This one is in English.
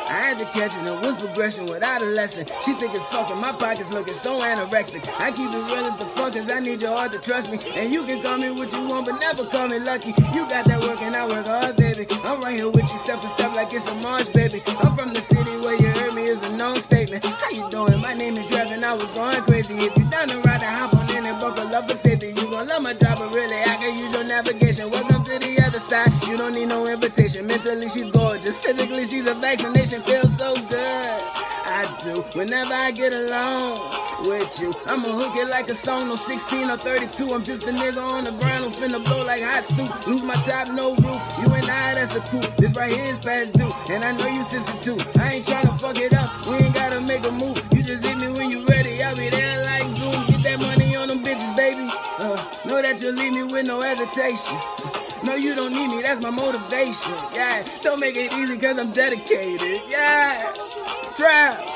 I had to catch it, it was progression without a lesson. She think it's fucking, my pockets looking so anorexic. I keep it real as the fuck, cause I need your heart to trust me. And you can call me what you want, but never call me lucky. You got that work and I work hard, baby. I'm right here with you, step for step like it's a march, baby. I'm from the city where you heard me is a known statement. How you doing? My name is Draven, I was going crazy. If you done the ride, hop on in and buckle up for safety. You gon' love my job, but really I can use your navigation. Welcome to the other side, you don't need no invitation. Mentally she's gorgeous, physically she's a vaccination. Feels so good, I do, whenever I get alone with you. I'ma hook it like a song, no 16 or 32. I'm just a nigga on the ground who finna blow like hot soup. Lose my top, no roof, you and I, that's a coup. This right here is past due, and I know you sister too. I ain't tryna fuck it up, we ain't gotta make a move. You just hit me when you ready, I'll be there like Zoom. Get that money on them bitches, baby. Know that you'll leave me with no hesitation. No, you don't need me, that's my motivation. Yeah, don't make it easy cause I'm dedicated. Yeah, trap.